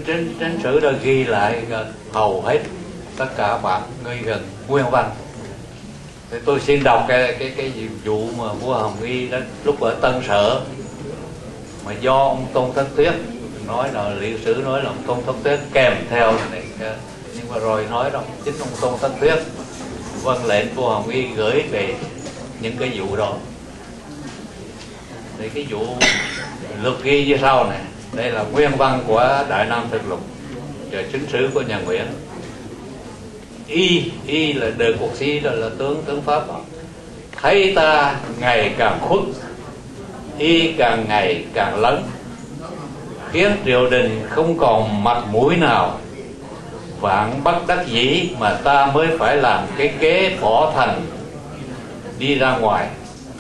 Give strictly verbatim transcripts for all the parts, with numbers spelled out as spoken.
trên trên sử đã ghi lại hầu hết tất cả bản ngây gần nguyên văn. Thì tôi xin đọc cái cái cái vụ mà vua Hồng Y đó lúc ở Tân Sở, mà do ông Tôn Thất Thuyết nói là lịch sử nói là ông Tôn Thất Thuyết kèm theo này, nhưng mà rồi nói rằng chính ông Tôn Thất Thuyết vâng lệnh vua Hồng Y gửi về những cái vụ đó. Thì cái vụ lược ghi như sau này, đây là nguyên văn của Đại Nam Thực Lục và chính sử của nhà Nguyễn. Y y là đời cuộc sĩ, đó là tướng tướng Pháp, thấy ta ngày càng khuất, y càng ngày càng lớn, khiến triều đình không còn mặt mũi nào. Vạn bất đắc dĩ mà ta mới phải làm cái kế bỏ thành đi ra ngoài.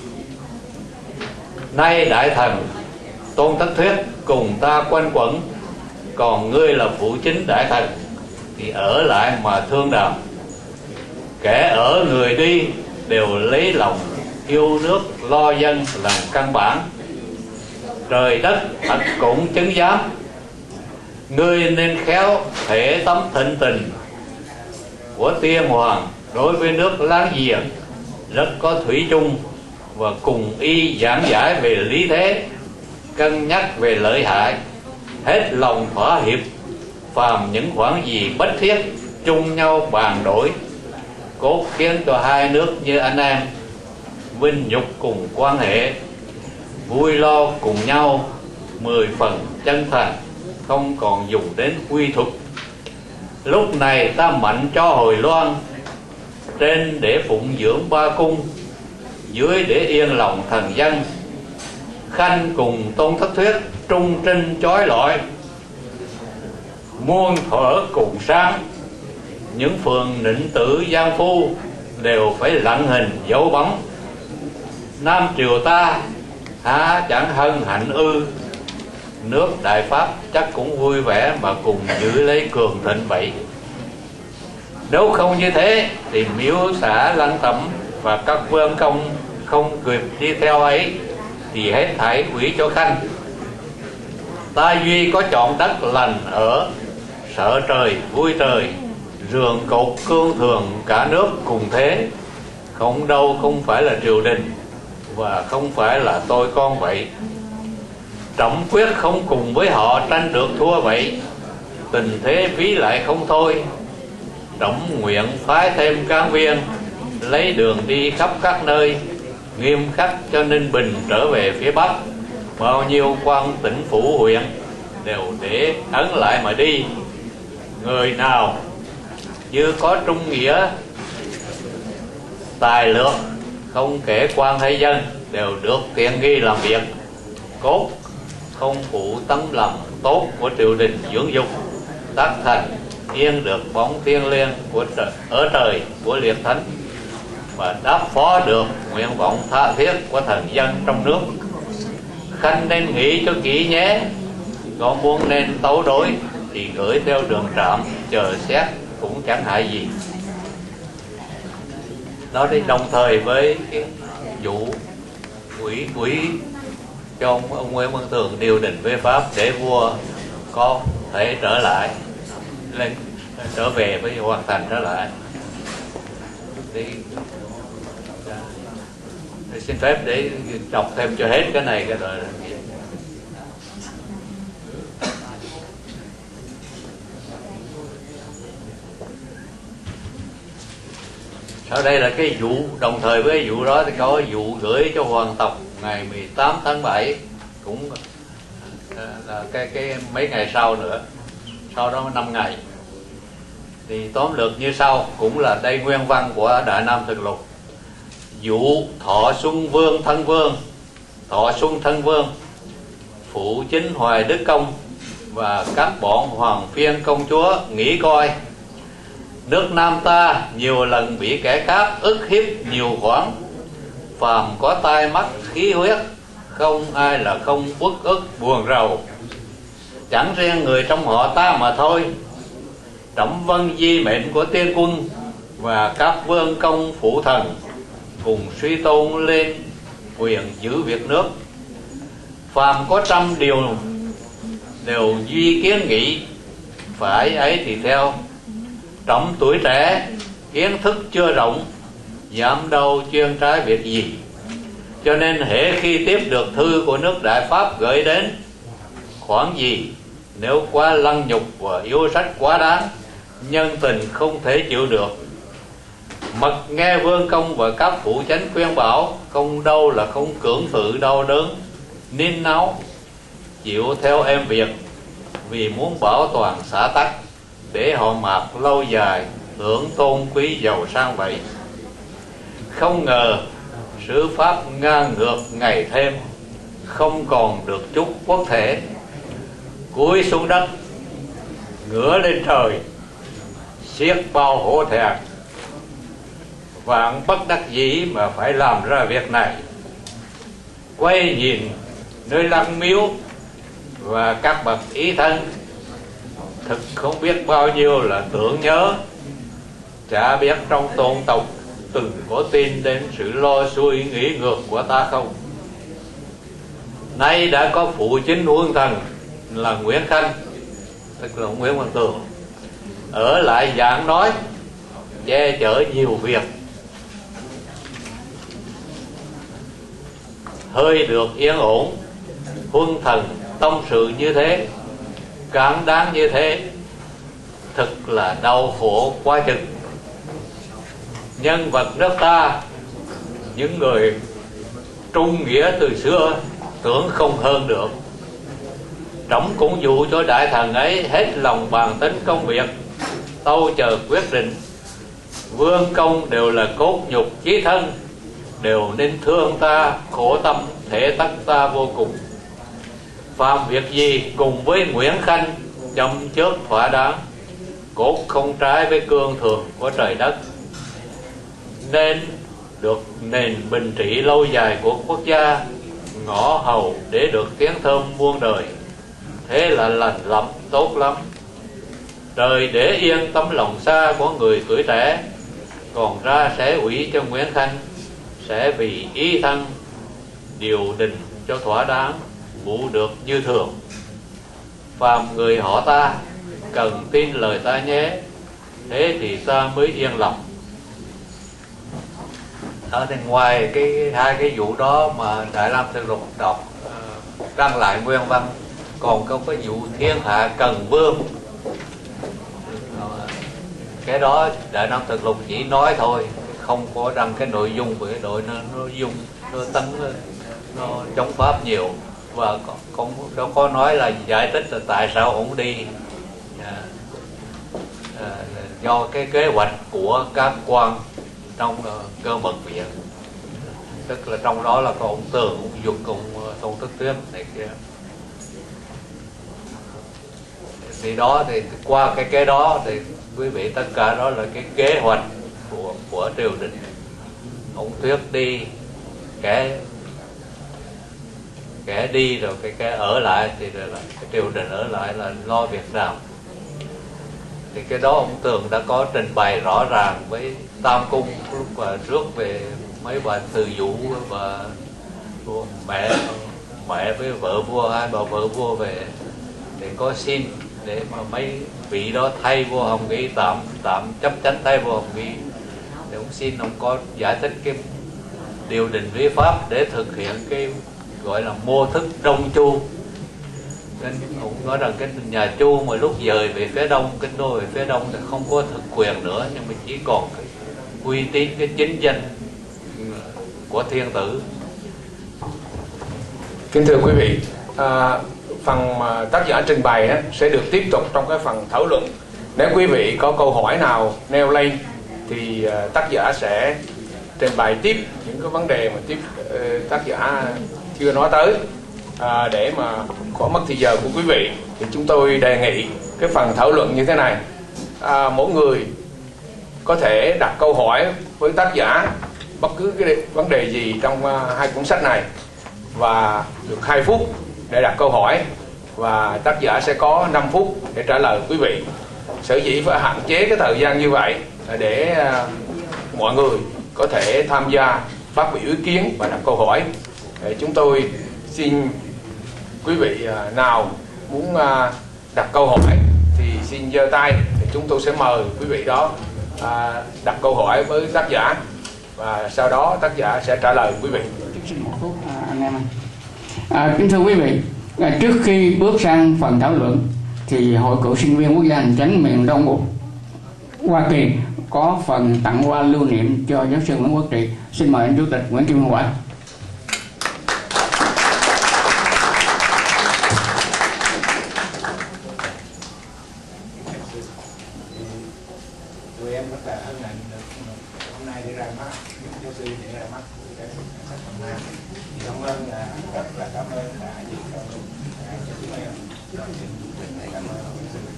Nay đại thần Tôn Thất Thuyết cùng ta quanh quẩn, còn ngươi là phụ chính đại thần thì ở lại mà thương đàm. Kẻ ở người đi đều lấy lòng yêu nước lo dân làm căn bản. Trời đất thật cũng chứng giám, ngươi nên khéo thể tấm thịnh tình của tiên hoàng đối với nước láng giềng rất có thủy chung, và cùng y giảng giải về lý thế, cân nhắc về lợi hại, hết lòng thỏa hiệp, phàm những khoản gì bất thiết chung nhau bàn đổi, cốt khiến cho hai nước như anh em, vinh nhục cùng quan hệ, vui lo cùng nhau, mười phần chân thành, không còn dùng đến quy thuật. Lúc này ta mạnh cho Hồi Loan, trên để phụng dưỡng ba cung, dưới để yên lòng thần dân. Khanh cùng Tôn Thất Thuyết trung trinh chói lọi, muôn thuở cùng sáng. Những phường nịnh tử giang phu đều phải lặng hình dấu bóng. Nam triều ta há chẳng hân hạnh ư, nước Đại Pháp chắc cũng vui vẻ mà cùng giữ lấy cường thịnh vậy. Nếu không như thế thì miếu xã Lăng Tẩm và các vương công không kịp đi theo ấy thì hết thảy quỷ cho Khanh. Ta duy có chọn đất lành ở, sợ trời vui trời, giường cột cương thường cả nước cùng thế. Không đâu không phải là triều đình, và không phải là tôi con vậy. Trọng quyết không cùng với họ tranh được thua vậy, tình thế ví lại không thôi. Trọng nguyện phái thêm cán viên, lấy đường đi khắp các nơi, nghiêm khắc cho Ninh Bình trở về phía Bắc. Bao nhiêu quan tỉnh phủ huyện đều để ấn lại mà đi. Người nào như có trung nghĩa tài lược, không kể quan hay dân, đều được tiện nghi làm việc. Cốt không phụ tấm lòng tốt của triều đình dưỡng dục, tác thành yên được bóng thiêng liêng của trời, ở trời của liệt thánh, và đáp phó được nguyện vọng tha thiết của thần dân trong nước. Khanh nên nghĩ cho kỹ nhé, có muốn nên tấu đối thì gửi theo đường trạm chờ xét cũng chẳng hại gì. Đó đi đồng thời với cái vụ quỷ quỷ cho ông, ông Nguyễn Văn Tường điều đình với Pháp để vua có thể trở lại lên trở về với hoàn thành trở lại. Thì, thì xin phép để đọc thêm cho hết cái này cái rồi. Sau đây là cái vụ đồng thời với vụ đó thì có vụ gửi cho hoàng tộc ngày mười tám tháng bảy, cũng là cái cái mấy ngày sau nữa, sau đó năm ngày. Thì tóm lược như sau, cũng là đây nguyên văn của Đại Nam Thực Lục. Vụ Thọ Xuân Vương thân vương, Thọ Xuân thân vương, phụ chính Hoài Đức Công và các bọn hoàng phiên công chúa nghĩ coi. Nước Nam ta nhiều lần bị kẻ khác ức hiếp nhiều khoản, phàm có tai mắt khí huyết, không ai là không uất ức buồn rầu. Chẳng riêng người trong họ ta mà thôi, Trẫm vâng di mệnh của tiên quân và các vương công phụ thần cùng suy tôn lên quyền giữ việc nước. Phàm có trăm điều đều duy kiến nghị, phải ấy thì theo. Trọng tuổi trẻ, kiến thức chưa rộng, dám đâu chuyên trái việc gì. Cho nên hễ khi tiếp được thư của nước Đại Pháp gửi đến khoản gì, nếu quá lăng nhục và yêu sách quá đáng, nhân tình không thể chịu được, mặc nghe vương công và các phụ chánh khuyên bảo, không đâu là không cưỡng tự đau đớn nín náu, chịu theo em việc, vì muốn bảo toàn xã tắc, để họ mạc lâu dài, hưởng tôn quý giàu sang vậy. Không ngờ sự pháp ngang ngược ngày thêm, không còn được chút quốc thể, cúi xuống đất, ngửa lên trời, siết bao hổ thẹn, vạn bất đắc dĩ mà phải làm ra việc này. Quay nhìn nơi lăng miếu và các bậc ý thân, thực không biết bao nhiêu là tưởng nhớ, chả biết trong tôn tộc từng có tin đến sự lo xuôi nghĩ ngược của ta không. Nay đã có phụ chính quân thần là Nguyễn Khanh, tức là Nguyễn Văn Tường, ở lại giảng nói, che chở nhiều việc, hơi được yên ổn. Quân thần tâm sự như thế, cán đáng như thế, thực là đau khổ quá chừng. Nhân vật nước ta, những người trung nghĩa từ xưa, tưởng không hơn được. Trẫm cũng dụ cho đại thần ấy hết lòng bàn tính công việc, tâu chờ quyết định. Vương công đều là cốt nhục chí thân, đều nên thương ta, khổ tâm thể tất ta vô cùng. Phạm việc gì cùng với Nguyễn Khanh, châm trước thỏa đáng, cốt không trái với cương thường của trời đất, nên được nền bình trị lâu dài của quốc gia, ngõ hầu để được tiếng thơm muôn đời. Thế là lành lắm, tốt lắm. Trời để yên tấm lòng xa của người tuổi trẻ, còn ra sẽ ủy cho Nguyễn Khanh, sẽ vì ý thân điều đình cho thỏa đáng, vụ được như thường. Phàm người họ ta cần tin lời ta nhé, thế thì ta mới yên lòng. Ở bên ngoài cái hai cái vụ đó mà Đại Nam Thực Lục đọc uh, đăng lại nguyên văn, còn có cái vụ thiên hạ cần vương, cái đó Đại Nam Thực Lục chỉ nói thôi, không có đăng cái nội dung của cái đội nó, nó dung nó tấn nó chống pháp nhiều, và không có, có nói là giải thích là tại sao ông đi à, à, do cái kế hoạch của các quan trong uh, cơ mật viện, tức là trong đó là có ông Tường, ông Dục, ông Tôn Thức Tuyết này kia. Thì đó thì qua cái cái đó thì quý vị tất cả đó là cái kế hoạch của của triều đình. Ông Tuyết đi, kẻ kẻ đi rồi cái cái ở lại thì là cái triều đình ở lại là lo việc làm. Thì cái đó ông Tường đã có trình bày rõ ràng với Tam Cung lúc mà rước về mấy bà từ vũ và mẹ mẹ với vợ vua, hai bà vợ vua về để có xin để mà mấy vị đó thay vua Hồng Nghi, tạm tạm chấp chánh thay vua Hồng Nghi, để ông xin ông có giải thích cái điều đình lý pháp để thực hiện cái gọi là mô thức Đông Chu. Nên ông nói rằng cái nhà Chu mà lúc dời về phía đông, kinh đô về phía đông thì không có thực quyền nữa, nhưng mà chỉ còn cái uy tín, cái chính danh của thiên tử. Kính thưa quý vị, à, phần mà tác giả trình bày á, sẽ được tiếp tục trong cái phần thảo luận. Nếu quý vị có câu hỏi nào nêu lên thì uh, tác giả sẽ trình bày tiếp những cái vấn đề mà tiếp uh, tác giả chưa nói tới, à, để mà có mất thời giờ của quý vị. Thì chúng tôi đề nghị cái phần thảo luận như thế này, à, mỗi người có thể đặt câu hỏi với tác giả bất cứ cái vấn đề gì trong uh, hai cuốn sách này, và được hai phút để đặt câu hỏi, và tác giả sẽ có năm phút để trả lời quý vị. Sở dĩ phải hạn chế cái thời gian như vậy là để uh, mọi người có thể tham gia phát biểu ý kiến và đặt câu hỏi. Để chúng tôi xin quý vị uh, nào muốn uh, đặt câu hỏi thì xin giơ tay thì chúng tôi sẽ mời quý vị đó à, đặt câu hỏi với tác giả và sau đó tác giả sẽ trả lời quý vị. Một phút, à, anh em. À, kính thưa quý vị, à, trước khi bước sang phần thảo luận thì Hội Cựu Sinh viên Quốc gia Hành chánh miền Đông Hoa Kỳ có phần tặng hoa lưu niệm cho giáo sư Nguyễn Quốc Trị. Xin mời anh Chủ tịch Nguyễn Kim Hoa. Tụi em rất là hân hạnh hôm nay đi ra mắt giáo sư đi ra mắt của cái sách Phần Nam. Thì cảm ơn, rất là cảm ơn đã dịp cho chúng em. Cảm ơn giáo sư.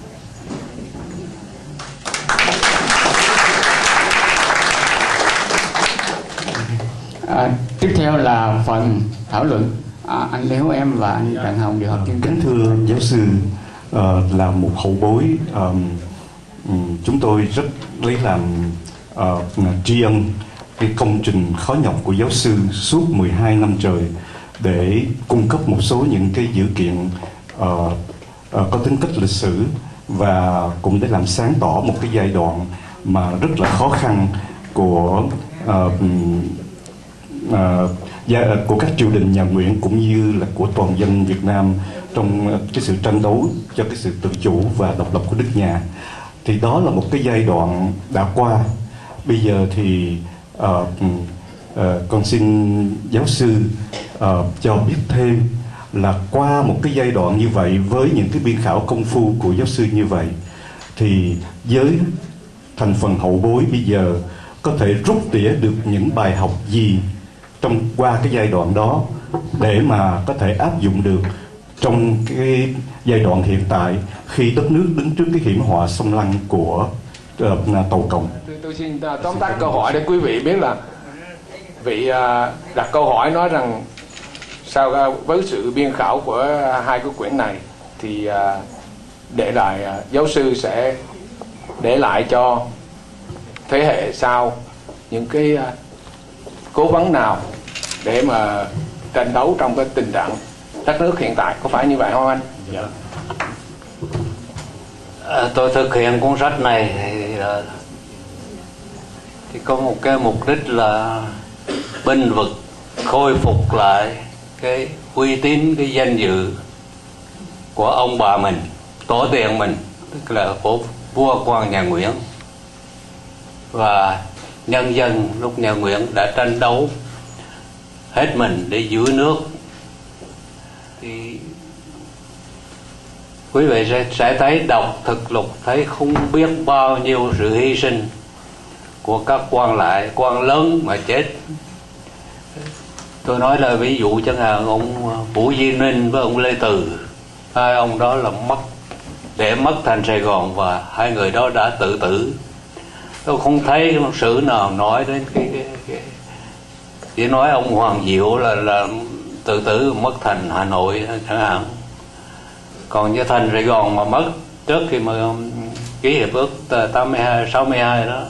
À, tiếp theo là phần thảo luận. À, anh Lê Hữu Em và anh Trần Hồng điều hợp chương trình. Kính thưa giáo sư, uh, là một hậu bối, um, um, chúng tôi rất lấy làm uh, tri ân cái công trình khó nhọc của giáo sư suốt mười hai năm trời để cung cấp một số những cái dữ kiện uh, uh, có tính cách lịch sử và cũng để làm sáng tỏ một cái giai đoạn mà rất là khó khăn của uh, uh, của các triều đình nhà Nguyễn cũng như là của toàn dân Việt Nam trong cái sự tranh đấu cho cái sự tự chủ và độc lập của nước nhà. Thì đó là một cái giai đoạn đã qua. Bây giờ thì uh, uh, con xin giáo sư uh, cho biết thêm là qua một cái giai đoạn như vậy, với những cái biên khảo công phu của giáo sư như vậy, thì với thành phần hậu bối bây giờ có thể rút tỉa được những bài học gì trong qua cái giai đoạn đó để mà có thể áp dụng được trong cái giai đoạn hiện tại khi đất nước đứng trước cái hiểm họa xâm lăng của uh, Tàu Cộng. Tôi, tôi xin tóm tắt câu hỏi để quý vị biết là vị uh, đặt câu hỏi nói rằng sao uh, với sự biên khảo của uh, hai cái quyển này thì uh, để lại uh, giáo sư sẽ để lại cho thế hệ sau những cái uh, cố vấn nào để mà tranh đấu trong cái tình trạng đất nước hiện tại, có phải như vậy không anh? Dạ. À, tôi thực hiện cuốn sách này thì, là, thì có một cái mục đích là bênh vực, khôi phục lại cái uy tín, cái danh dự của ông bà mình, tổ tiên mình, tức là của vua quan nhà Nguyễn, và nhân dân lúc nhà Nguyễn đã tranh đấu hết mình để giữ nước. Thì quý vị sẽ, sẽ thấy đọc thực lục thấy không biết bao nhiêu sự hy sinh của các quan lại, quan lớn mà chết. Tôi nói là ví dụ chẳng hạn ông Vũ Duy Ninh với ông Lê Từ, hai ông đó là mất để mất thành Sài Gòn, và hai người đó đã tự tử. Tôi không thấy một sử nào nói đến cái, cái, cái chỉ nói ông Hoàng Diệu là là tự tử mất thành Hà Nội chẳng hạn. Còn như thành Sài Gòn mà mất trước khi mà ký hiệp ước tám mươi hai sáu mươi hai đó,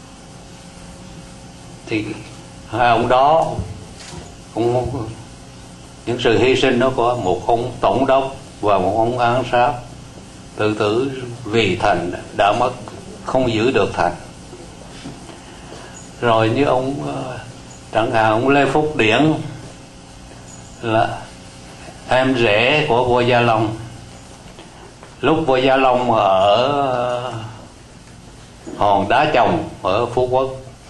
thì hai ông đó cũng những sự hy sinh đó có một ông tổng đốc và một ông án sát tự tử vì thành đã mất, không giữ được thành. Rồi như ông chẳng hạn ông Lê Phúc Điển là em rể của vua Gia Long. Lúc vua Gia Long ở hòn đá chồng ở Phú Quốc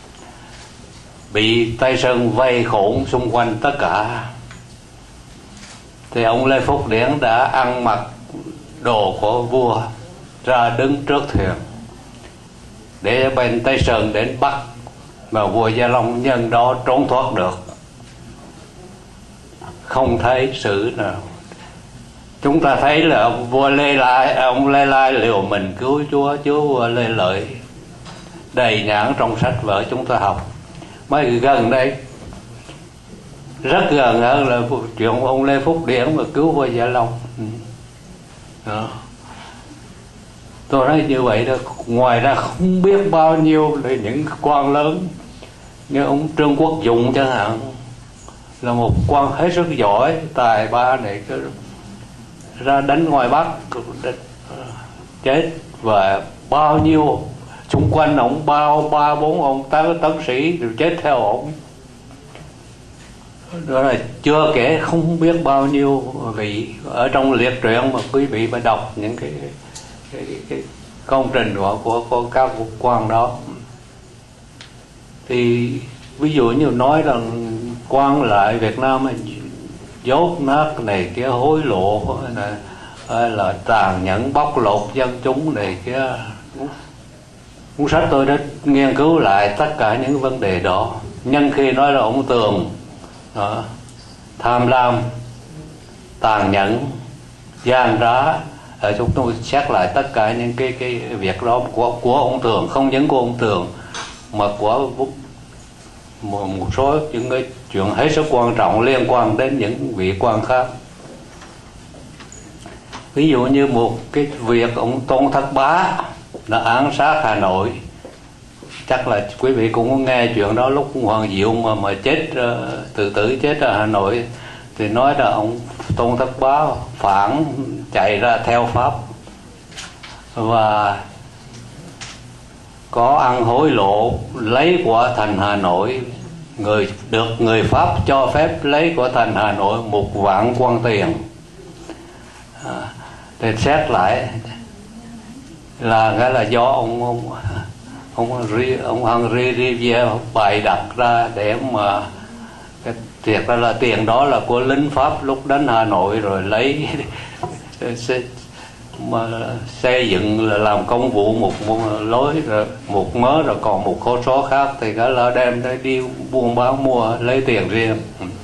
bị Tây Sơn vây khốn xung quanh tất cả, thì ông Lê Phúc Điển đã ăn mặc đồ của vua ra đứng trước thuyền để bên Tây Sơn đến bắt, mà vua Gia Long nhân đó trốn thoát được, không thấy sự nào. Chúng ta thấy là ông vua Lê Lai, ông Lê Lai liều mình cứu chúa chúa vua Lê Lợi đầy nhãn trong sách vở chúng ta học. Mới gần đây, rất gần hơn là chuyện ông Lê Phúc Điển mà cứu vua Gia Long. Đó. Tôi nói như vậy đó. Ngoài ra không biết bao nhiêu là những quan lớn như ông Trương Quốc Dụng chẳng hạn, là một quan hết sức giỏi, tài ba này cứ ra đánh ngoài Bắc, chết, và bao nhiêu xung quanh ông bao ba bốn ông tấn tấn sĩ đều chết theo ông. Đó là chưa kể không biết bao nhiêu vị ở trong liệt truyện, mà quý vị phải đọc những cái, cái, cái công trình của, của, của các quốc quan đó. Thì ví dụ như nói rằng quan lại Việt Nam dốt nát này kia, hối lộ này, hay là tàn nhẫn bóc lột dân chúng này kia. Cuốn sách tôi đã nghiên cứu lại tất cả những vấn đề đó. Nhân khi nói là ông Tường đó, tham lam, tàn nhẫn, gian trá, chúng tôi xét lại tất cả những cái cái việc đó của của ông Tường, không những của ông Tường mà của một, một số những cái chuyện hết sức quan trọng liên quan đến những vị quan khác. Ví dụ như một cái việc ông Tôn Thất Bá đã ám sát Hà Nội, chắc là quý vị cũng có nghe chuyện đó, lúc Hoàng Diệu mà mà chết, tự tử chết ở Hà Nội, thì nói là ông Tôn Thất Bá phản chạy ra theo Pháp và có ăn hối lộ, lấy của thành Hà Nội, người được người Pháp cho phép lấy của thành Hà Nội một vạn quan tiền. À, để xét lại là cái là do ông ông ông ông Henri Rivière bày đặt ra để mà cái thiệt ra là tiền đó là của lính Pháp lúc đánh Hà Nội, rồi lấy mà xây dựng là làm công vụ một, một lối rồi một mớ, rồi còn một khối số khác thì cái là đem để đi buôn bán mua lấy tiền riêng.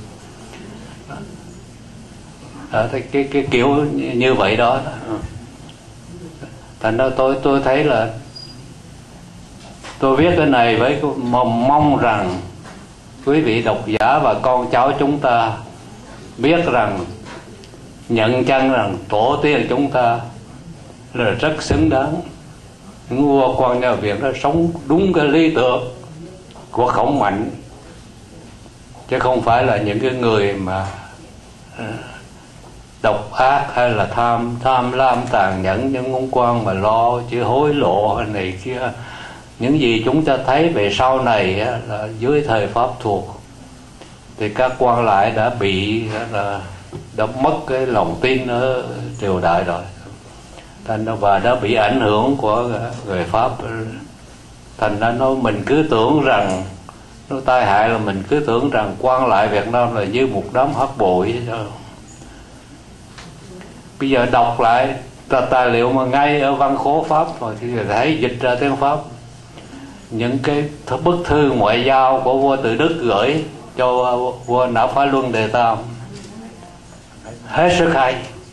Đó, thì cái cái kiểu như vậy đó. Thành ra tôi tôi thấy là tôi viết cái này với mong, mong rằng quý vị độc giả và con cháu chúng ta biết rằng, nhận chân rằng tổ tiên chúng ta là rất xứng đáng. Những vua quan nhà Việt đã sống đúng cái lý tưởng của Khổng Mạnh, chứ không phải là những cái người mà độc ác hay là tham tham lam tàn nhẫn, những ông quan mà lo chứ hối lộ này kia. Những gì chúng ta thấy về sau này là dưới thời Pháp thuộc thì các quan lại đã bị là đã mất cái lòng tin ở triều đại rồi, thành ra và đã bị ảnh hưởng của người Pháp. Thành ra nó mình cứ tưởng rằng nó tai hại, là mình cứ tưởng rằng quan lại Việt Nam là như một đám hắc bội. Bây giờ đọc lại tài liệu mà ngay ở văn khố Pháp rồi thì thấy dịch ra tiếng Pháp, những cái bức thư ngoại giao của vua Tự Đức gửi cho vua Nã Phá Luân Đề Tam hết sức hay.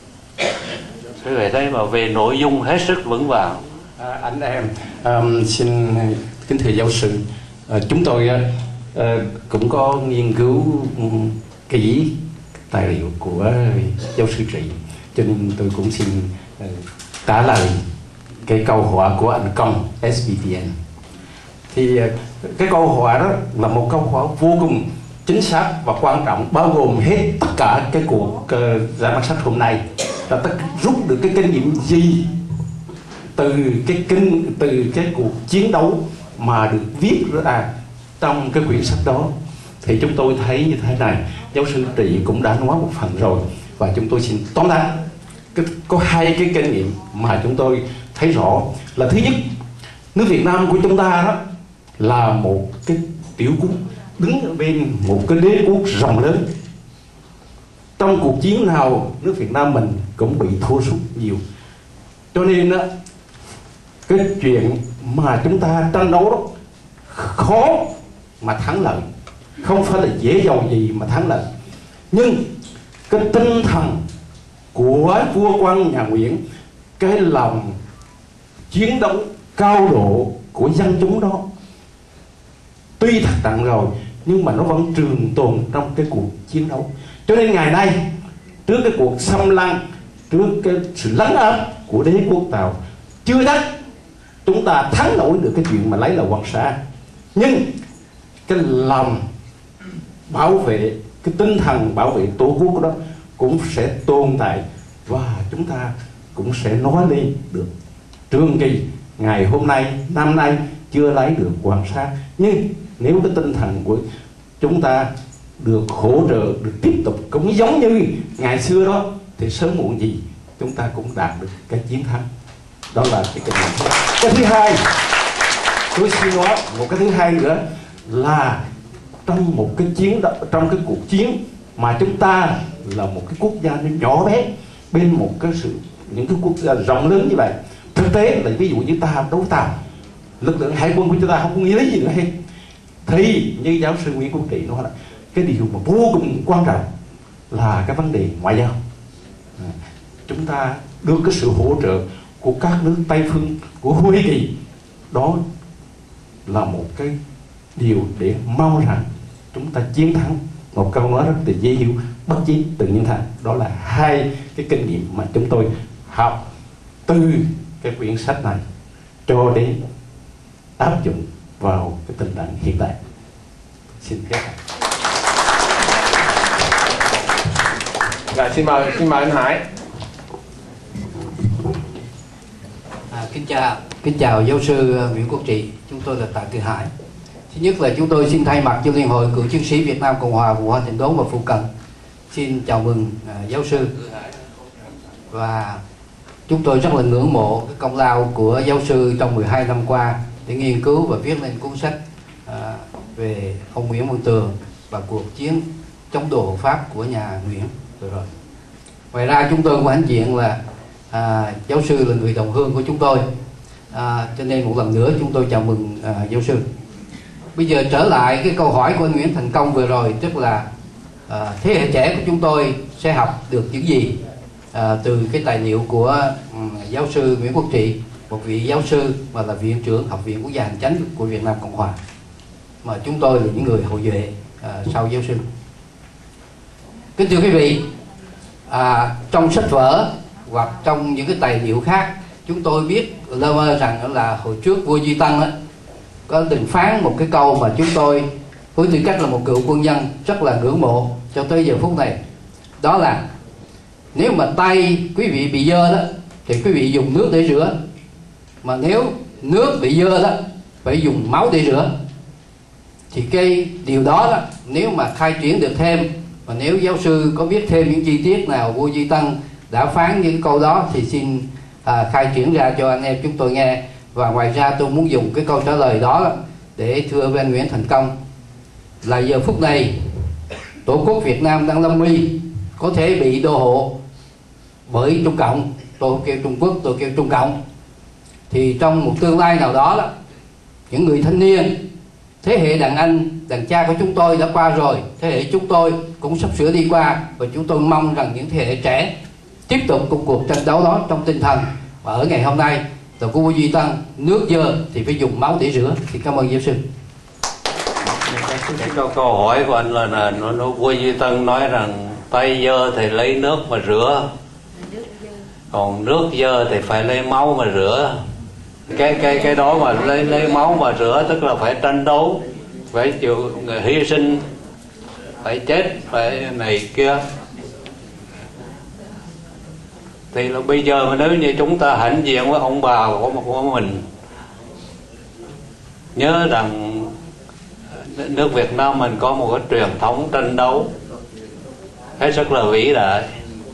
Quý vị thấy mà về nội dung hết sức vững vàng. À, anh em um, xin kính thưa giáo sư, à, chúng tôi uh, cũng có nghiên cứu um, kỹ tài liệu của giáo sư Trị, cho nên tôi cũng xin uh, trả lời cái câu hỏi của anh Công ét bê tê en. Thì uh, cái câu hỏi đó là một câu hỏi vô cùng chính xác và quan trọng, bao gồm hết tất cả cái cuộc uh, ra mắt sách hôm nay, là tất rút được cái kinh nghiệm gì từ cái kinh từ cái cuộc chiến đấu mà được viết ra trong cái quyển sách đó. Thì chúng tôi thấy như thế này, giáo sư Trị cũng đã nói một phần rồi, và chúng tôi xin tóm tắt. Có hai cái kinh nghiệm mà chúng tôi thấy rõ là: thứ nhất, nước Việt Nam của chúng ta đó là một cái tiểu quốc đứng ở bên một cái đế quốc rộng lớn. Trong cuộc chiến nào nước Việt Nam mình cũng bị thua sút nhiều, cho nên đó, cái chuyện mà chúng ta tranh đấu đó khó mà thắng lợi, không phải là dễ dàng gì mà thắng lợi. Nhưng cái tinh thần của vua quan nhà Nguyễn, cái lòng chiến đấu cao độ của dân chúng đó, tuy thật nặng rồi nhưng mà nó vẫn trường tồn trong cái cuộc chiến đấu. Cho nên ngày nay, trước cái cuộc xâm lăng, trước cái sự lấn áp của đế quốc Tàu, chưa chắc chúng ta thắng nổi được cái chuyện mà lấy là Hoàng Sa. Nhưng cái lòng bảo vệ, cái tinh thần bảo vệ tổ quốc đó cũng sẽ tồn tại, và chúng ta cũng sẽ nói lên được trường kỳ ngày hôm nay, năm nay chưa lấy được quan sát. Nhưng nếu cái tinh thần của chúng ta được hỗ trợ, được tiếp tục cũng giống như ngày xưa đó, thì sớm muộn gì chúng ta cũng đạt được cái chiến thắng. Đó là cái kinh nghiệm. Cái thứ hai, tôi xin nói một cái thứ hai nữa là trong một cái chiến đó, trong cái cuộc chiến mà chúng ta là một cái quốc gia nó nhỏ bé bên một cái sự những cái quốc gia rộng lớn như vậy, thực tế là ví dụ như ta đấu Tàu, lực lượng hải quân của chúng ta không có nghĩa lý gì nữa hết, thì như giáo sư Nguyễn Quốc Trị nói là cái điều mà vô cùng quan trọng là cái vấn đề ngoại giao. À, chúng ta được cái sự hỗ trợ của các nước Tây phương, của Hoa Kỳ, đó là một cái điều để mong rằng chúng ta chiến thắng. Một câu nói rất là dễ hiểu, bất chí tự nhiên thành. Đó là hai cái kinh nghiệm mà chúng tôi học từ cái quyển sách này cho đến áp dụng vào cái tình trạng hiện tại. Xin phép. Dạ, xin mời xin mời anh Hải. À, kính chào kính chào giáo sư Nguyễn Quốc Trị. Chúng tôi là Tạ Từ Hải. Thứ nhất là chúng tôi xin thay mặt cho Liên hội Cựu chiến sĩ Việt Nam Cộng hòa Vũ Hoa Thịnh Đốn và Phụ Cận xin chào mừng à, giáo sư, và chúng tôi rất là ngưỡng mộ cái công lao của giáo sư trong mười hai năm qua để nghiên cứu và viết lên cuốn sách à, về ông Nguyễn Văn Tường và cuộc chiến chống đồ hộ Pháp của nhà Nguyễn vừa rồi. Ngoài ra chúng tôi cũng hãnh diện là à, giáo sư là người đồng hương của chúng tôi, à, cho nên một lần nữa chúng tôi chào mừng à, giáo sư. Bây giờ trở lại cái câu hỏi của anh Nguyễn Thành Công vừa rồi, tức là à, thế hệ trẻ của chúng tôi sẽ học được những gì à, từ cái tài liệu của um, giáo sư Nguyễn Quốc Trị, một vị giáo sư mà là viện trưởng Học viện Quốc gia Hành chánh của Việt Nam Cộng hòa, mà chúng tôi là những người hậu duệ à, sau giáo sư. Kính thưa quý vị, à, trong sách vở hoặc trong những cái tài liệu khác, chúng tôi biết lơ mơ rằng là hồi trước vua Duy Tân đó, có từng phán một cái câu mà chúng tôi với tư cách là một cựu quân nhân rất là ngưỡng mộ cho tới giờ phút này. Đó là nếu mà tay quý vị bị dơ đó thì quý vị dùng nước để rửa, mà nếu nước bị dơ đó phải dùng máu để rửa. Thì cái điều đó, đó nếu mà khai triển được thêm, mà nếu giáo sư có biết thêm những chi tiết nào vua Duy Tân đã phán những câu đó thì xin à, khai triển ra cho anh em chúng tôi nghe. Và ngoài ra tôi muốn dùng cái câu trả lời đó để thưa với anh Nguyễn Thành Công là giờ phút này Tổ quốc Việt Nam đang lâm nguy, có thể bị đô hộ bởi Trung Cộng. Tôi kêu Trung Quốc, tôi kêu Trung Cộng. Thì trong một tương lai nào đó, đó những người thanh niên, thế hệ đàn anh, đàn cha của chúng tôi đã qua rồi, thế hệ chúng tôi cũng sắp sửa đi qua, và chúng tôi mong rằng những thế hệ trẻ tiếp tục công cuộc tranh đấu đó trong tinh thần. Và ở ngày hôm nay là của vua Duy Tân, nước dơ thì phải dùng máu để rửa. Thì cảm ơn giáo sư. Cái câu, câu hỏi của anh là, là nó, nó vua Duy Tân nói rằng tay dơ thì lấy nước mà rửa, còn nước dơ thì phải lấy máu mà rửa. Cái cái cái đó mà lấy lấy máu mà rửa tức là phải tranh đấu, phải chịu hy sinh, phải chết, phải này kia. Thì là bây giờ mà nếu như chúng ta hãnh diện với ông bà của một của mình, nhớ rằng nước Việt Nam mình có một cái truyền thống tranh đấu hết sức là vĩ đại.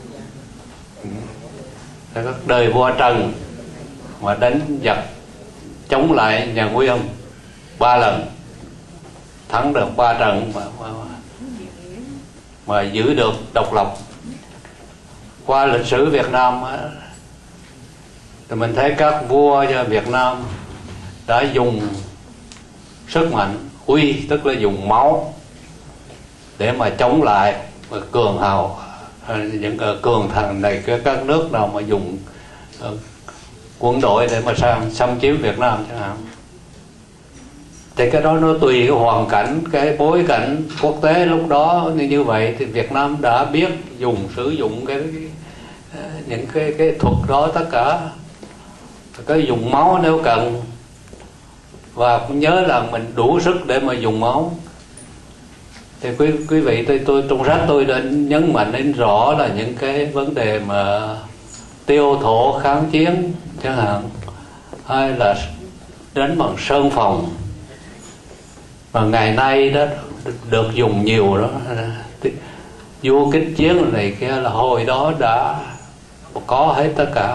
Các đời vua Trần mà đánh giặc chống lại nhà Nguyên ba lần, thắng được ba trận mà, mà, mà giữ được độc lập. Qua lịch sử Việt Nam thì mình thấy các vua Việt Nam đã dùng sức mạnh uy, tức là dùng máu để mà chống lại và cường hào những cường thần này, các nước nào mà dùng quân đội để mà sang xâm chiếm Việt Nam chẳng hạn. Thì cái đó nó tùy cái hoàn cảnh, cái bối cảnh quốc tế lúc đó như như vậy, thì Việt Nam đã biết dùng sử dụng cái, cái những cái cái thuật đó tất cả, cái dùng máu nếu cần, và cũng nhớ là mình đủ sức để mà dùng máu. Thì quý quý vị tôi tôi trong sách tôi đã nhấn mạnh đến rõ là những cái vấn đề mà tiêu thổ kháng chiến chẳng hạn, hay là đánh bằng sơn phòng, mà ngày nay đó được dùng nhiều đó. Vua kích chiến này kia là hồi đó đã có hết tất cả.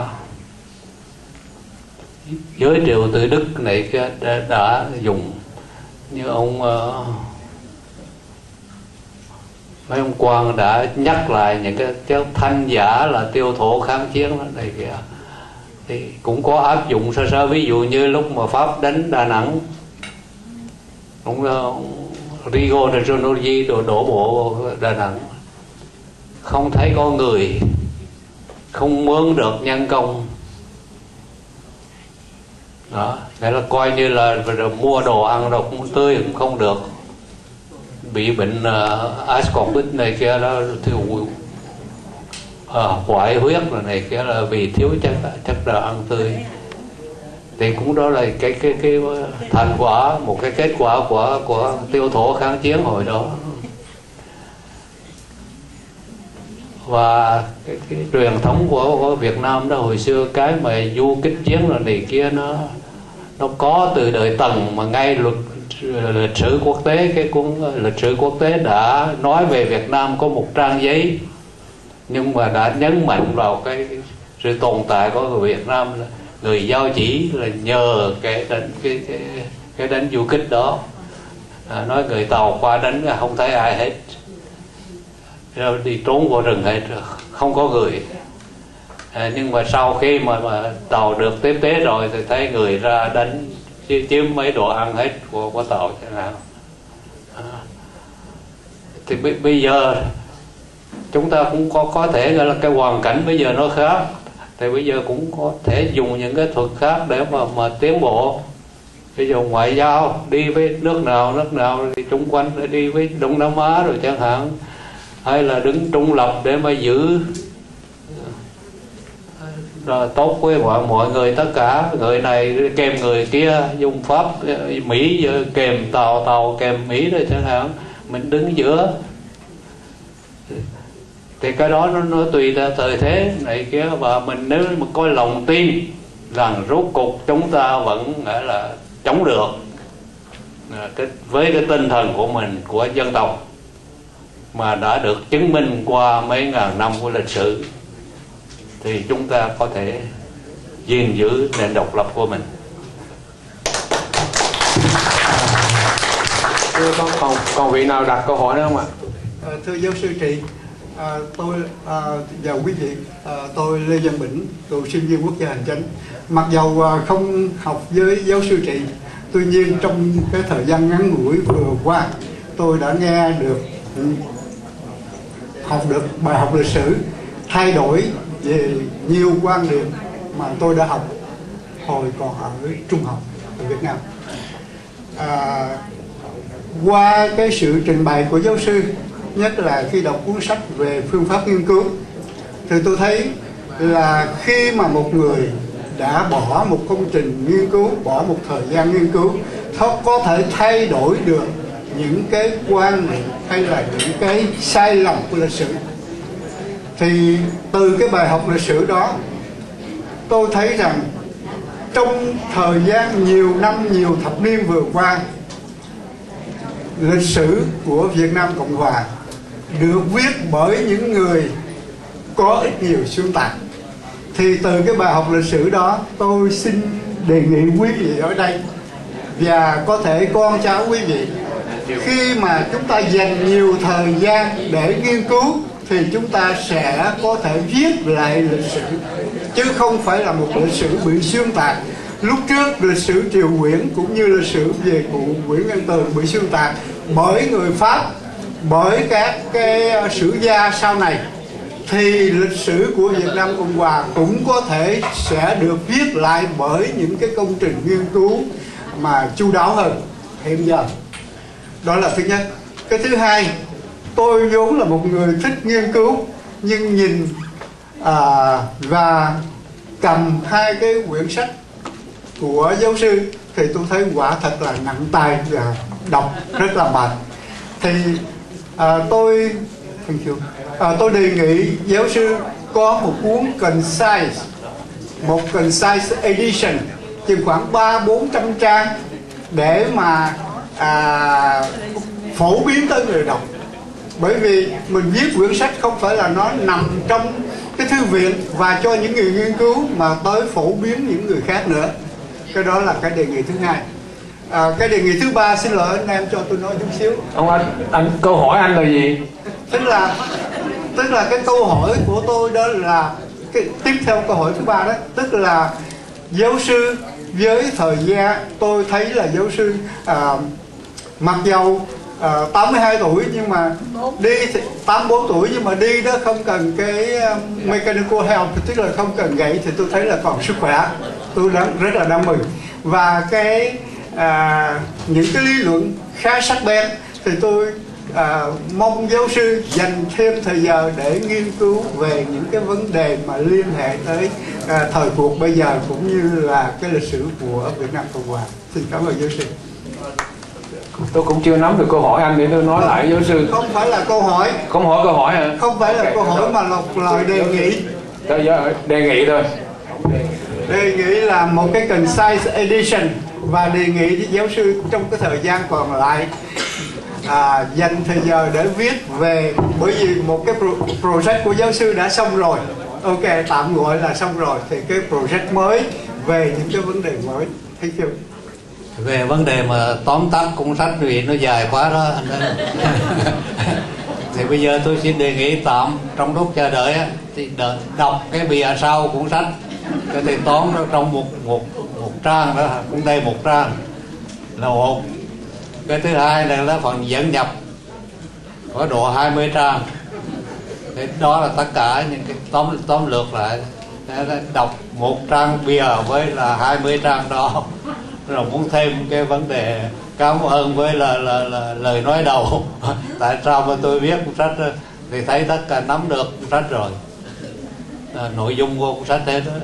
Giới triều tự Đức này kia đã, đã dùng, như ông uh, mấy ông quan đã nhắc lại những cái chất thanh giả là tiêu thụ kháng chiến này kia, thì cũng có áp dụng sơ sơ. Ví dụ như lúc mà Pháp đánh Đà Nẵng, ông uh, Rigo de Jonodi đổ, đổ bộ Đà Nẵng, không thấy có người, không mướn được nhân công đó, nghĩa là coi như là mua đồ ăn đồ cũng tươi cũng không được, bị bệnh uh, ascorbate này kia đó, thiếu uh, hoại huyết rồi này kia là vì thiếu chất chất đồ ăn tươi. Thì cũng đó là cái cái cái thành quả, một cái kết quả của của tiêu thụ kháng chiến hồi đó. Và cái, cái truyền thống của, của Việt Nam đó hồi xưa, cái mà du kích chiến là này kia nó nó có từ đời Tần, mà ngay luật lịch sử quốc tế, cái cuốn lịch sử quốc tế đã nói về Việt Nam có một trang giấy, nhưng mà đã nhấn mạnh vào cái, cái sự tồn tại của người Việt Nam là người giao chỉ là nhờ cái đánh cái cái, cái đánh du kích đó. À, nói người Tàu qua đánh không thấy ai hết, rồi đi trốn vào rừng hết, không có người. À, nhưng mà sau khi mà, mà Tàu được tiếp tế rồi thì thấy người ra đánh chiếm mấy đồ ăn hết của, của Tàu chẳng hạn. À, thì b- bây giờ chúng ta cũng có có thể gọi là cái hoàn cảnh bây giờ nó khác, thì bây giờ cũng có thể dùng những cái thuật khác để mà mà tiến bộ. Ví dụ ngoại giao, đi với nước nào nước nào thì chung quanh, đi với Đông Nam Á rồi chẳng hạn, hay là đứng trung lập để mà giữ rồi tốt với mọi mọi người, tất cả người này kèm người kia, dùng Pháp Mỹ kèm Tàu, Tàu kèm Mỹ rồi chẳng hạn, mình đứng giữa. Thì cái đó nó, nó tùy theo thời thế này kia, và mình nếu mà có lòng tin rằng rốt cuộc chúng ta vẫn gọi là chống được cái, với cái tinh thần của mình, của dân tộc mà đã được chứng minh qua mấy ngàn năm của lịch sử, thì chúng ta có thể gìn giữ nền độc lập của mình. Thưa con, còn, còn vị nào đặt câu hỏi nữa không ạ? À, thưa giáo sư Trị, à, tôi à, và quý vị, à, tôi Lê Văn Bỉnh, cựu sinh viên quốc gia hành chánh. Mặc dầu à, không học với giáo sư Trị, tuy nhiên trong cái thời gian ngắn ngủi vừa qua, tôi đã nghe được, học được bài học lịch sử thay đổi về nhiều quan điểm mà tôi đã học hồi còn ở trung học ở Việt Nam. À, qua cái sự trình bày của giáo sư, nhất là khi đọc cuốn sách về phương pháp nghiên cứu, thì tôi thấy là khi mà một người đã bỏ một công trình nghiên cứu, bỏ một thời gian nghiên cứu, nó có thể thay đổi được những cái quan niệm hay là những cái sai lầm của lịch sử. Thì từ cái bài học lịch sử đó, tôi thấy rằng trong thời gian nhiều năm, nhiều thập niên vừa qua, lịch sử của Việt Nam Cộng Hòa được viết bởi những người có ít nhiều xuyên tạc. Thì từ cái bài học lịch sử đó, tôi xin đề nghị quý vị ở đây và có thể con cháu quý vị, khi mà chúng ta dành nhiều thời gian để nghiên cứu, thì chúng ta sẽ có thể viết lại lịch sử, chứ không phải là một lịch sử bị xuyên tạc. Lúc trước lịch sử Triều Nguyễn cũng như lịch sử về cụ Nguyễn Văn Tường bị xuyên tạc bởi người Pháp, bởi các cái sử gia sau này, thì lịch sử của Việt Nam Cộng Hòa cũng có thể sẽ được viết lại bởi những cái công trình nghiên cứu mà chu đáo hơn hiện giờ. Đó là thứ nhất. Cái thứ hai, tôi vốn là một người thích nghiên cứu, nhưng nhìn à, và cầm hai cái quyển sách của giáo sư thì tôi thấy quả thật là nặng tay và đọc rất là mệt. Thì à, tôi à, tôi đề nghị giáo sư có một cuốn concise, một concise edition chừng khoảng ba bốn trăm trang để mà à, phổ biến tới người đọc. Bởi vì mình viết quyển sách không phải là nó nằm trong cái thư viện và cho những người nghiên cứu, mà tới phổ biến những người khác nữa. Cái đó là cái đề nghị thứ hai. À, cái đề nghị thứ ba, xin lỗi anh em cho tôi nói chút xíu. Ông anh, anh câu hỏi anh là gì? Tức là tức là cái câu hỏi của tôi đó là cái, tiếp theo câu hỏi thứ ba đó, tức là giáo sư với thời gian tôi thấy là giáo sư à, mặc dầu à, tám mươi hai tuổi nhưng mà đi thì, tám mươi bốn tuổi nhưng mà đi đó không cần cái um, mechanical help, tức là không cần gậy, thì tôi thấy là còn sức khỏe, tôi đang rất là đáng mừng. Và cái à, những cái lý luận khá sắc bén thì tôi à, mong giáo sư dành thêm thời giờ để nghiên cứu về những cái vấn đề mà liên hệ tới à, thời cuộc bây giờ cũng như là cái lịch sử của Việt Nam Cộng Hòa. Xin cảm ơn giáo sư. Tôi cũng chưa nắm được câu hỏi anh, để tôi nói không, lại giáo sư. Không phải là câu hỏi. Không hỏi câu hỏi hả? Không phải là okay, câu hỏi rồi. Mà là một lời đề nghị. Đó, đề nghị thôi. Đề nghị là một cái concise edition và đề nghị với giáo sư trong cái thời gian còn lại à, dành thời giờ để viết về, bởi vì một cái project của giáo sư đã xong rồi, ok, tạm gọi là xong rồi, thì cái project mới về những cái vấn đề mới. Thấy chưa? Về vấn đề mà tóm tắt cuốn sách vì nó dài quá đó anh ơi. Thì bây giờ tôi xin đề nghị tạm trong lúc chờ đợi á, thì đợi, đọc cái bìa sau cuốn sách, cái thì tóm nó trong một một một trang đó, cũng đây một trang là một. Cái thứ hai là là phần dẫn nhập có độ hai mươi trang. Thế đó là tất cả những cái tóm tóm lược lại. Đọc một trang bìa với là hai mươi trang đó, rồi muốn thêm cái vấn đề cảm ơn với là, là, là lời nói đầu tại sao mà tôi viết cuốn sách thì thấy tất cả nắm được cuốn sách rồi, à, nội dung của cuốn sách thế đó.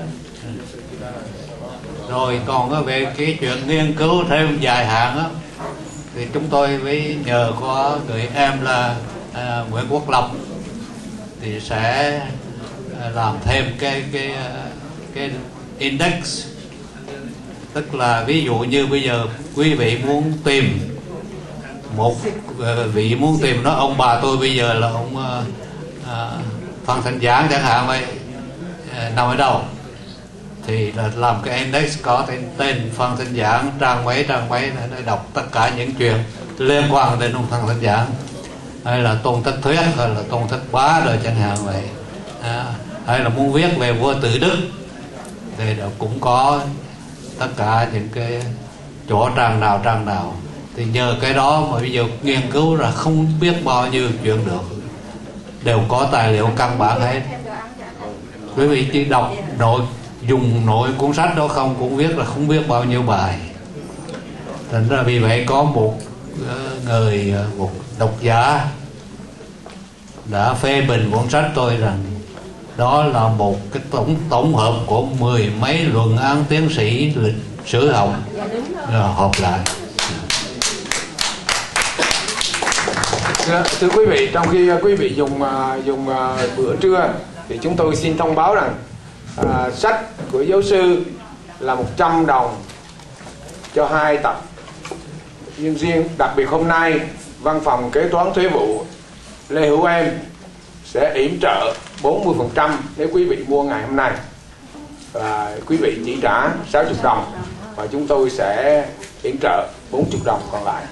Rồi còn về cái chuyện nghiên cứu thêm dài hạn á, thì chúng tôi với nhờ có người em là à, Nguyễn Quốc Lập thì sẽ à, làm thêm cái cái cái index. Tức là ví dụ như bây giờ quý vị muốn tìm một vị muốn tìm nó ông bà tôi bây giờ là ông uh, uh, Phan Thanh Giảng chẳng hạn vậy, uh, nằm ở đâu thì là làm cái index có tên, tên Phan Thanh Giảng, trang mấy trang mấy để đọc tất cả những chuyện liên quan đến ông Phan Thanh Giảng, hay là Tôn Thất Thuyết hay là Tôn Thất Bá rồi chẳng hạn vậy, à, hay là muốn viết về vua Tự Đức thì cũng có tất cả những cái chỗ trang nào trang nào. Thì nhờ cái đó mà bây giờ nghiên cứu là không biết bao nhiêu chuyện được, đều có tài liệu căn bản hết. Quý vị chỉ đọc nội dùng nội cuốn sách đó không cũng viết là không biết bao nhiêu bài. Thành ra vì vậy có một người, một độc giả đã phê bình cuốn sách tôi rằng đó là một cái tổng tổng hợp của mười mấy luận án tiến sĩ lịch sử học hợp lại. Thưa quý vị, trong khi quý vị dùng dùng bữa trưa thì chúng tôi xin thông báo rằng à, sách của giáo sư là một trăm đồng cho hai tập. Nhưng riêng đặc biệt hôm nay văn phòng kế toán thuế vụ Lê Hữu Em sẽ yểm trợ bốn mươi phần trăm nếu quý vị mua ngày hôm nay, và quý vị chỉ trả sáu mươi đồng và chúng tôi sẽ yểm trợ bốn mươi đồng còn lại.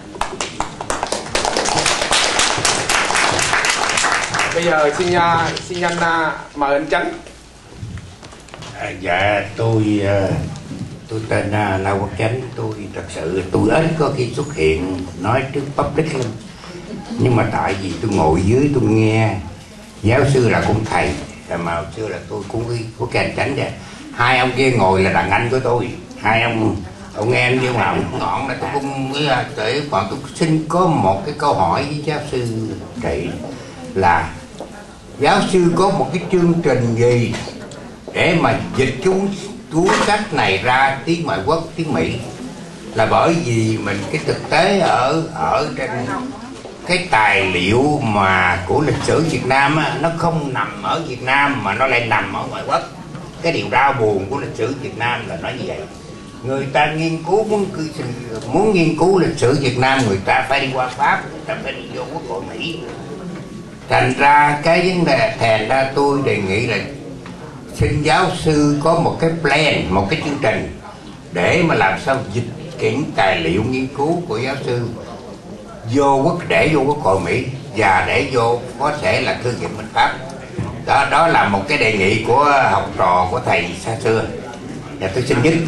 Bây giờ xin xin anh mời anh Chánh. À, dạ tôi tôi tên La Quốc Chánh. Tôi thật sự tôi ít có khi xuất hiện nói trước public lắm, nhưng mà tại vì tôi ngồi dưới tôi nghe giáo sư là cũng thầy, mà hồi xưa là tôi cũng của cái anh Chánh vậy. Hai ông kia ngồi là đàn anh của tôi, hai ông ông nghe nhưng mà ông ngọn là tôi cũng kể. Còn tôi xin có một cái câu hỏi với giáo sư Trị là giáo sư có một cái chương trình gì để mà dịch cuốn cuốn sách này ra tiếng ngoại quốc, tiếng Mỹ? Là bởi vì mình cái thực tế ở ở trên cái tài liệu mà của lịch sử Việt Nam á, nó không nằm ở Việt Nam mà nó lại nằm ở ngoại quốc. Cái điều đau buồn của lịch sử Việt Nam là nói như vậy. Người ta nghiên cứu muốn muốn nghiên cứu lịch sử Việt Nam, người ta phải đi qua Pháp, người ta phải đi vô Quốc hội Mỹ. Thành ra cái vấn đề, thành ra tôi đề nghị là xin giáo sư có một cái plan, một cái chương trình để mà làm sao dịch chuyển tài liệu nghiên cứu của giáo sư vô quốc để vô Quốc hội Mỹ và để vô có thể là Thư viện Minh Pháp. Đó, đó là một cái đề nghị của học trò của thầy xa xưa. Và tôi xin dứt.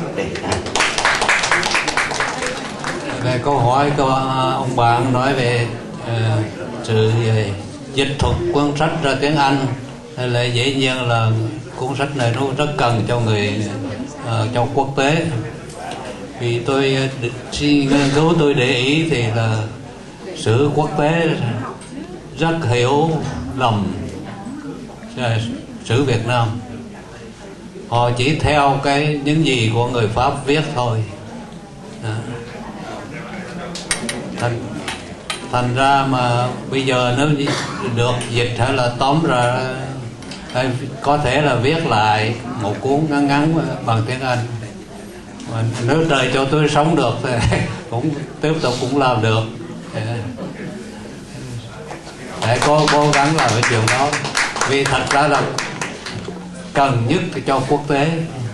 Về câu hỏi của ông bạn nói về uh, sự uh, dịch thuật cuốn sách ra tiếng Anh, hay là dĩ nhiên là cuốn sách này nó rất cần cho người uh, cho quốc tế. Vì tôi uh, khi nghiên cứu tôi để ý thì là sử quốc tế rất hiểu lầm uh, sử Việt Nam. Họ chỉ theo cái những gì của người Pháp viết thôi. Đó. Thành, thành ra mà bây giờ nếu được dịch hay là tóm ra, hay có thể là viết lại một cuốn ngắn ngắn bằng tiếng Anh. Mà nếu trời cho tôi sống được thì cũng tiếp tục cũng làm được. Để cố, cố gắng làm cái chuyện đó. Vì thật ra là cần nhất cho quốc tế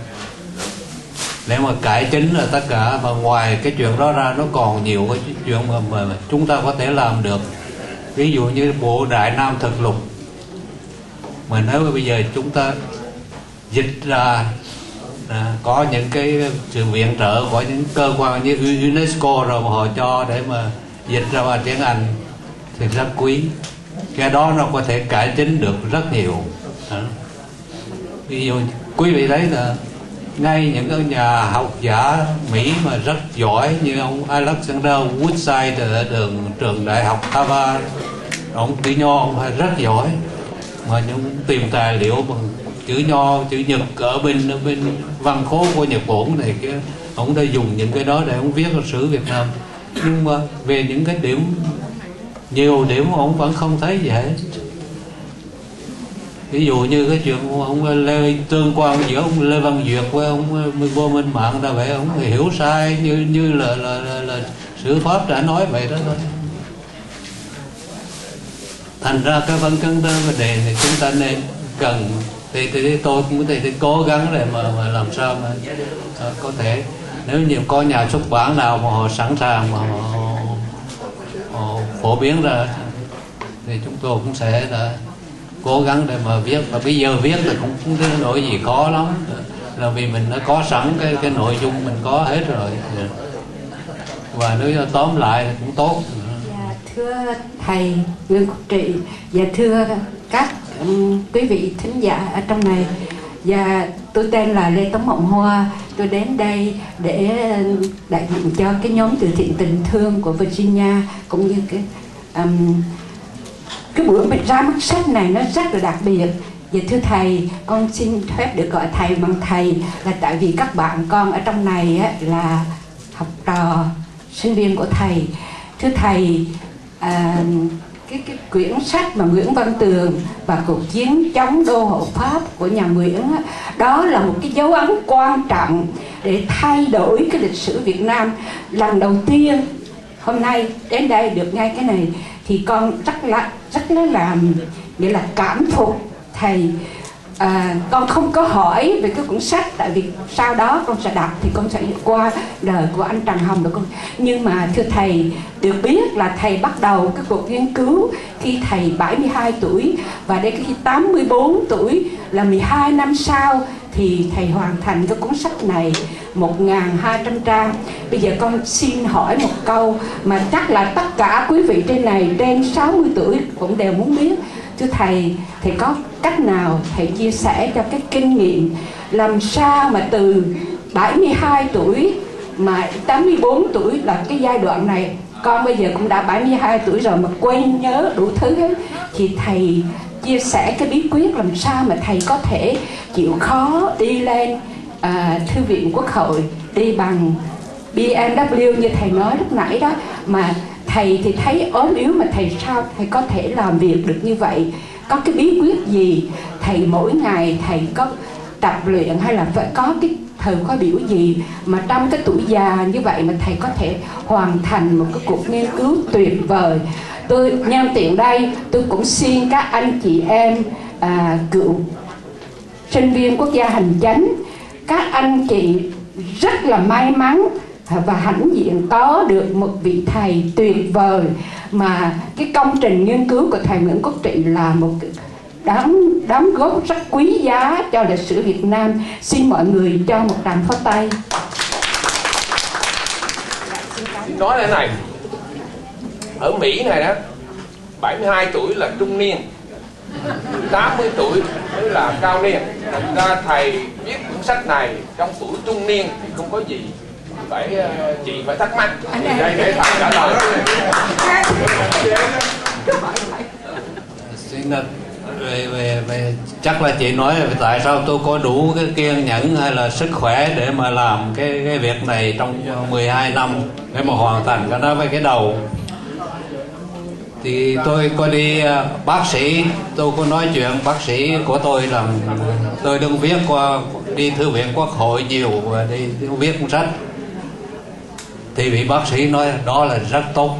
để mà cải chính là tất cả. Và ngoài cái chuyện đó ra nó còn nhiều cái chuyện mà, mà chúng ta có thể làm được. Ví dụ như bộ Đại Nam Thực Lục, mà nếu mà bây giờ chúng ta dịch ra, à, có những cái sự viện trợ của những cơ quan như UNESCO rồi mà họ cho để mà dịch ra bằng tiếng Anh thì rất quý. Cái đó nó có thể cải chính được rất nhiều. À. Ví dụ quý vị thấy là ngay những cái nhà học giả Mỹ mà rất giỏi như ông Alexander Woodside ở trường, trường đại học Harvard, ông chữ Nho ông rất giỏi, mà những tìm tài liệu bằng chữ Nho, chữ Nhật ở bên ở bên văn khố của Nhật Bản này, cái ông đã dùng những cái đó để ông viết lịch sử Việt Nam. Nhưng mà về những cái điểm, nhiều điểm ông vẫn không thấy gì hết. Ví dụ như cái chuyện ông Lê tương quan giữa ông Lê Văn Duyệt với ông Vô Minh Mạng ra vậy, ông hiểu sai như như là là, là, là sử pháp đã nói vậy đó thôi. Thành ra cái vấn vấn đề này chúng ta nên cần thì, thì, thì tôi cũng thì, thì cố gắng để mà, mà làm sao mà uh, có thể, nếu như có nhà xuất bản nào mà họ sẵn sàng mà họ, họ, họ phổ biến ra thì chúng tôi cũng sẽ là cố gắng để mà viết. Và bây giờ viết thì cũng không có nỗi gì khó lắm, là vì mình đã có sẵn cái cái nội dung mình có hết rồi, và nếu tóm lại thì cũng tốt. Dạ, thưa thầy Nguyễn Quốc Trị và thưa các um, quý vị thính giả ở trong này, và tôi tên là Lê Tống Mộng Hoa. Tôi đến đây để đại diện cho cái nhóm từ thiện tình thương của Virginia, cũng như cái um, cái buổi ra mắt sách này nó rất là đặc biệt. Và thưa thầy, con xin phép được gọi thầy bằng thầy là tại vì các bạn con ở trong này á, là học trò sinh viên của thầy. Thưa thầy, à, cái, cái quyển sách mà Nguyễn Văn Tường và cuộc chiến chống đô hộ Pháp của nhà Nguyễn á, đó là một cái dấu ấn quan trọng để thay đổi cái lịch sử Việt Nam. Lần đầu tiên hôm nay đến đây được nghe cái này thì con rất là rất là làm nghĩa là cảm phục thầy. À, con không có hỏi về cái cuốn sách, tại vì sau đó con sẽ đọc thì con sẽ qua đời của anh Trần Hồng được con. Nhưng mà thưa thầy, được biết là thầy bắt đầu cái cuộc nghiên cứu khi thầy bảy mươi hai tuổi, và đến khi tám mươi bốn tuổi là mười hai năm sau thì thầy hoàn thành cái cuốn sách này một nghìn hai trăm trang. Bây giờ con xin hỏi một câu mà chắc là tất cả quý vị trên này trên sáu mươi tuổi cũng đều muốn biết. Thưa thầy, thầy có cách nào thầy chia sẻ cho cái kinh nghiệm làm sao mà từ bảy mươi hai tuổi mà tám mươi bốn tuổi là cái giai đoạn này, con bây giờ cũng đã bảy mươi hai tuổi rồi mà quên nhớ đủ thứ hết, thì thầy chia sẻ cái bí quyết làm sao mà thầy có thể chịu khó đi lên à, Thư viện Quốc hội, đi bằng bê em vê như thầy nói lúc nãy đó, mà thầy thì thấy ốm yếu mà thầy sao thầy có thể làm việc được như vậy? Có cái bí quyết gì? Thầy mỗi ngày thầy có tập luyện hay là phải có cái thời khóa biểu gì mà trong cái tuổi già như vậy mà thầy có thể hoàn thành một cái cuộc nghiên cứu tuyệt vời. Tôi nhân tiện đây tôi cũng xin các anh chị em à, cựu sinh viên quốc gia hành chánh, các anh chị rất là may mắn và hãnh diện có được một vị thầy tuyệt vời, mà cái công trình nghiên cứu của thầy Nguyễn Quốc Trị là một đóng đóng góp rất quý giá cho lịch sử Việt Nam. Xin mọi người cho một tràng pháo tay. Xin nói thế này, ở Mỹ này đó, bảy mươi hai tuổi là trung niên, tám mươi tuổi mới là cao niên. Thật ra thầy viết cuốn sách này trong tuổi trung niên thì không có gì phải chị phải thắc mắc. Thì đây để thầy trả lời. Xin về, về, về chắc là chị nói về tại sao tôi có đủ cái kiên nhẫn hay là sức khỏe để mà làm cái cái việc này trong mười hai năm để mà hoàn thành cái đó với cái đầu. Thì tôi có đi bác sĩ, tôi có nói chuyện bác sĩ của tôi là tôi đừng viết qua đi thư viện Quốc hội nhiều và đi, đi viết cuốn sách. Thì vị bác sĩ nói đó là rất tốt,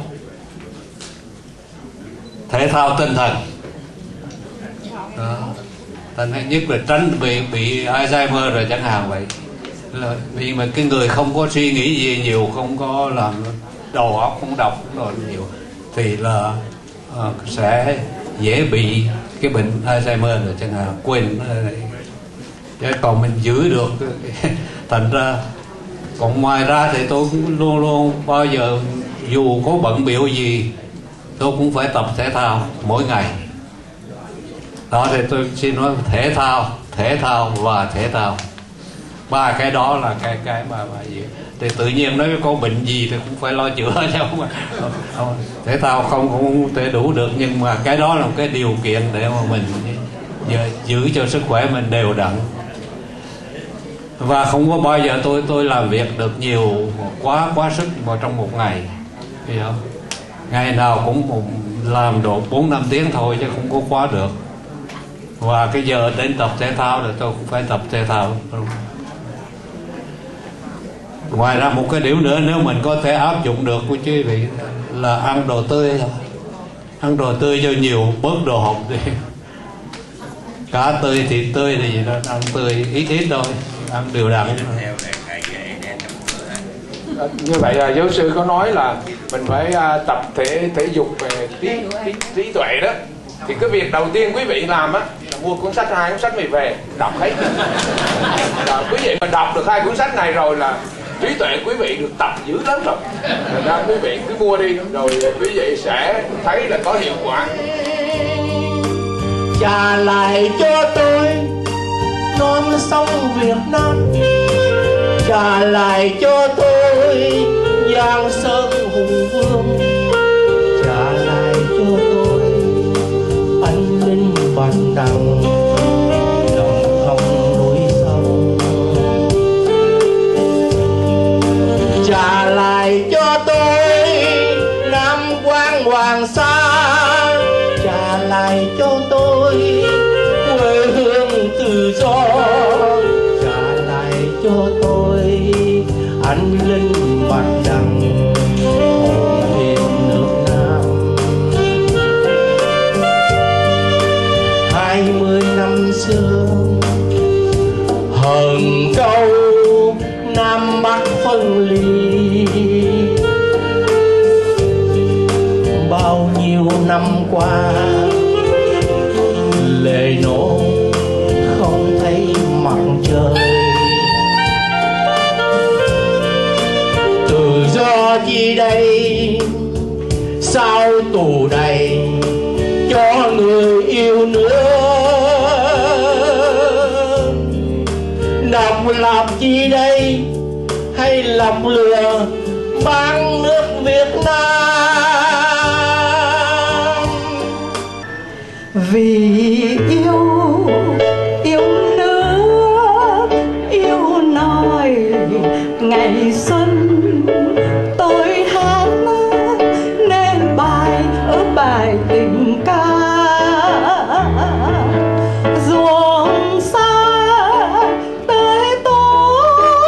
thể thao tinh thần. Đó. Thành nhất là tránh bị bị Alzheimer rồi chẳng hạn vậy. Là vì mà cái người không có suy nghĩ gì nhiều, không có làm đầu óc không đọc rồi nhiều thì là uh, sẽ dễ bị cái bệnh Alzheimer rồi chẳng hạn, quên. Chứ còn mình giữ được thành ra. Còn ngoài ra thì tôi cũng luôn luôn bao giờ dù có bận biểu gì tôi cũng phải tập thể thao mỗi ngày. Đó thì tôi xin nói thể thao, thể thao và thể thao. Ba cái đó là cái cái mà, mà gì. Thì tự nhiên nói có bệnh gì thì cũng phải lo chữa chứ không, không. Thể thao không không thể đủ được, nhưng mà cái đó là một cái điều kiện để mà mình giữ cho sức khỏe mình đều đặn. Và không có bao giờ tôi tôi làm việc được nhiều quá quá sức vào trong một ngày. Hiểu không? Ngày nào cũng làm độ bốn năm tiếng thôi chứ không có quá được. Và cái giờ đến tập thể thao là tôi cũng phải tập thể thao. Ngoài ra một cái điểm nữa nếu mình có thể áp dụng được của quý vị là ăn đồ tươi thôi. Ăn đồ tươi cho nhiều, bớt đồ hộp đi. Cá tươi, thịt tươi thì gì đó, ăn tươi ít ít thôi, ăn đều đặn. Như vậy là giáo sư có nói là mình phải uh, tập thể thể dục về trí, trí, trí tuệ đó. Thì cái việc đầu tiên quý vị làm á là mua cuốn sách, hai cuốn sách này về đọc hết. Là quý vị mà đọc được hai cuốn sách này rồi là trí tuệ quý vị được tập dữ lắm rồi. Thành ra quý vị cứ mua đi rồi quý vị sẽ thấy là có hiệu quả. Trả lại cho tôi non sông Việt Nam, trả lại cho tôi Giang Sơn hùng vương, trả lại cho tôi anh linh bạch đằng lòng không núi sông, trả lại cho tôi Nam Quan Hoàng Sa, trả lại cho tôi quê hương tự do, trả lại cho tôi anh linh bạch đằng hồn thiên nước Nam. Hai mươi năm xưa hờn câu Nam Bắc phân ly, bao nhiêu năm qua lệ nổ không thấy mặt trời, tự do chi đây sao tù đầy cho người yêu nước, độc lập chi đây hay lọc lừa bán nước Việt Nam. Vì yêu yêu nước yêu nòi ngày xuân, tôi hát nên bài ở bài tình ca. Ruộng xa tới tối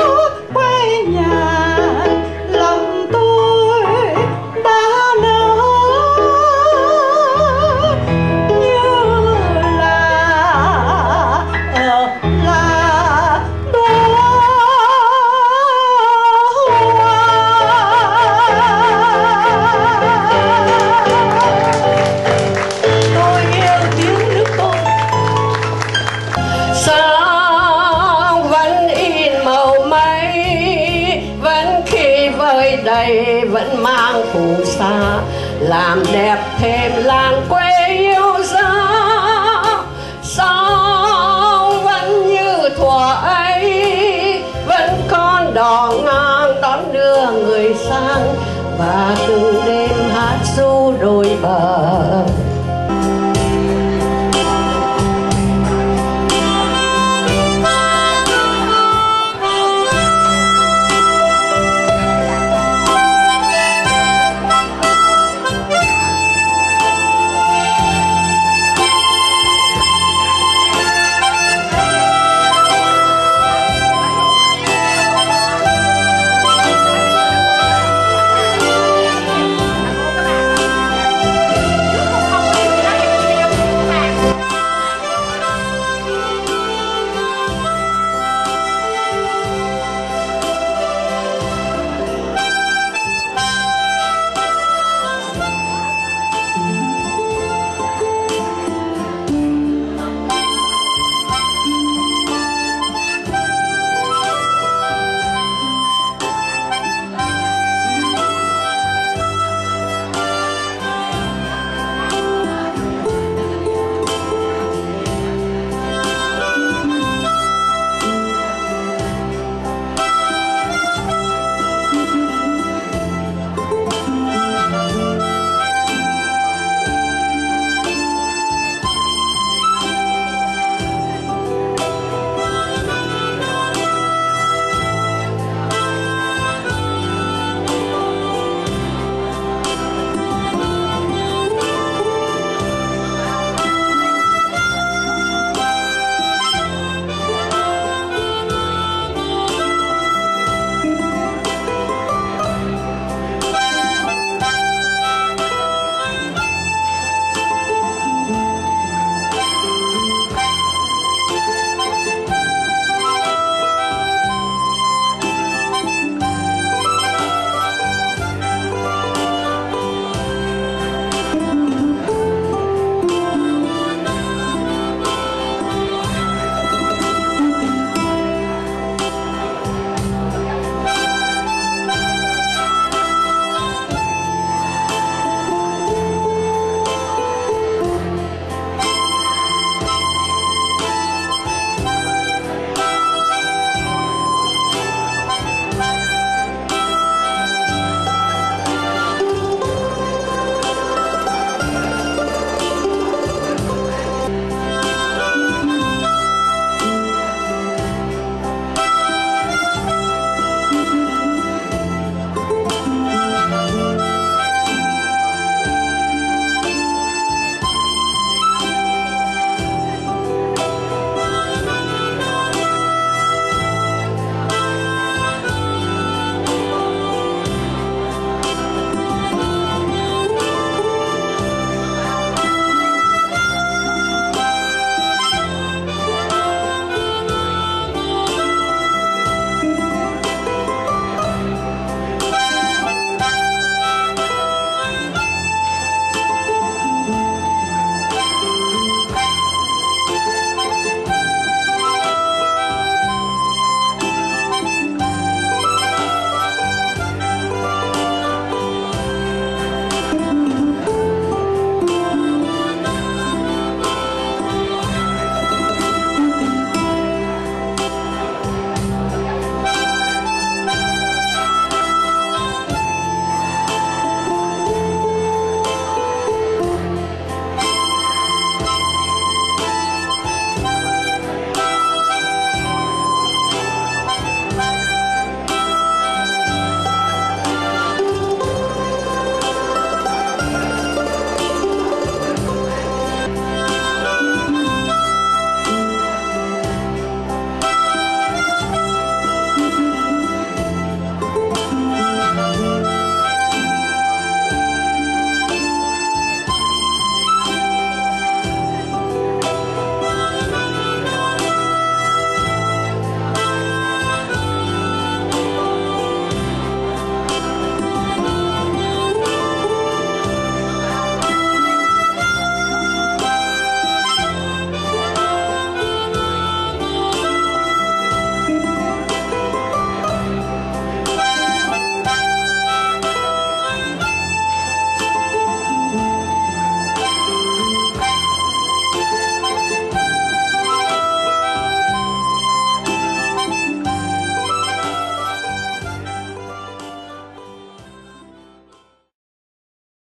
làm đẹp thêm làng quê.